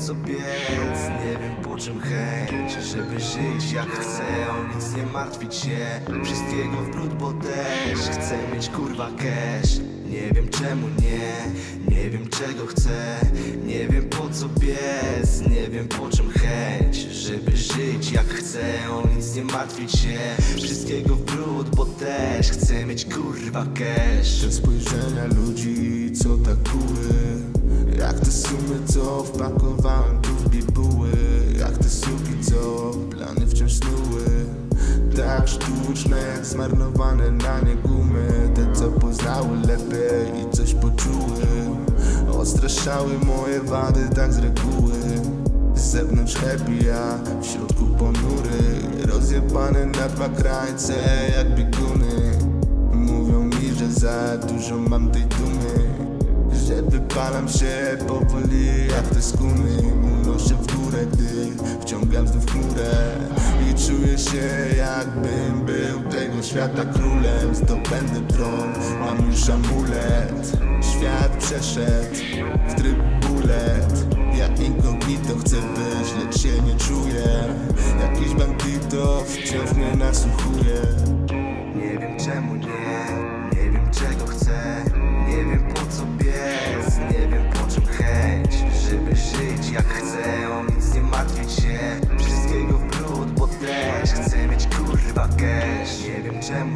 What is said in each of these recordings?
co biec, nie wiem po czym chęć, żeby żyć jak chcę, o nic nie martwić się. Wszystkiego w brud, bo też chcę mieć kurwa cash. Nie wiem czemu nie wiem czego chcę. Nie wiem po co biec, nie wiem po czym chęć, żeby żyć jak chcę, o nic nie martwić się. Wszystkiego w brud, bo też chcę mieć kurwa cash. Te spojrzenia ludzi, co tak kuły, jak te sumy, co wpakowałem tu w bibuły. Jak te suki, co plany wciąż snuły, tak sztuczne jak zmarnowane na nie gumy. Te co poznały lepiej i coś poczuły, odstraszały moje wady tak z reguły. Z zewnątrz happy, a w środku ponury, rozjebany na dwa krańce jak bieguny. Mówią mi, że za dużo mam tej dumy, że wypalam się powoli jak te skuny. Unoszę w górę, gdy wciągam znów chmurę i czuję się jakbym był tego świata królem. Zdobędę tron, mam już amulet. Świat przeszedł w tryb bullet. Ja incognito chcę być, lecz się nie czuję. Jakiś bandito wciąż mnie nasłuchuje. Nie wiem czemu nie wiem czego chcę. Nie wiem po co biec, nie wiem po czym chęć, żeby żyć jak chcę, o nic nie martwić się. Wszystkiego w brud, bo też chcę mieć kurwa cash. Nie wiem czemu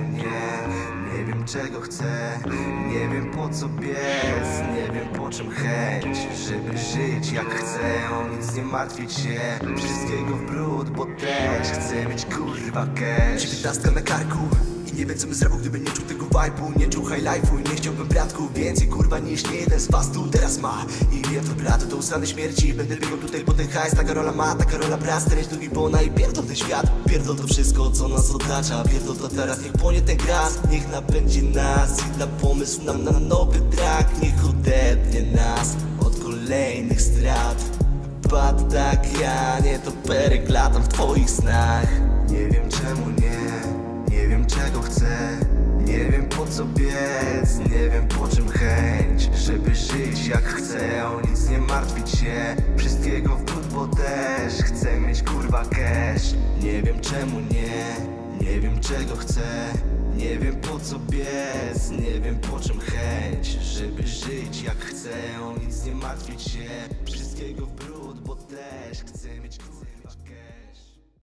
nie wiem czego chcę. Nie wiem po co biec, nie wiem po czym chęć, żeby żyć jak chcę, o nic nie martwić się. Wszystkiego w brud, bo też chcę mieć kurwa cash. 19 na karku i nie wiem co bym zrobił, gdyby nie czuł tego vibe'u, nie czuł high life'u i nie chciałbym bratku więcej kurwa niż nie jeden z was tu teraz ma. I wiem to brat, to usrane śmierci. Będę biegał tutaj po ten hajs, taka rola ma, taka rola brat. Stać drugi bona i pierdol ten świat, pierdol to wszystko co nas otacza. Pierdol to teraz, niech płonie ten gras, niech napędzi nas i da pomysł nam na nowy track. Niech odetnie nas od kolejnych strat. Bad tak ja, nie to perek, latam w twoich snach. Nie wiem czemu nie wiem czego chcę. Nie wiem po co biec, nie wiem po czym chęć, żeby żyć jak chcę, o nic nie martwić się. Wszystkiego w brud, bo też chcę mieć kurwa cash. Nie wiem czemu nie wiem czego chcę. Nie wiem po co biec, nie wiem po czym chęć, żeby żyć jak chcę, o nic nie martwić się. Wszystkiego w brud, bo też chcę mieć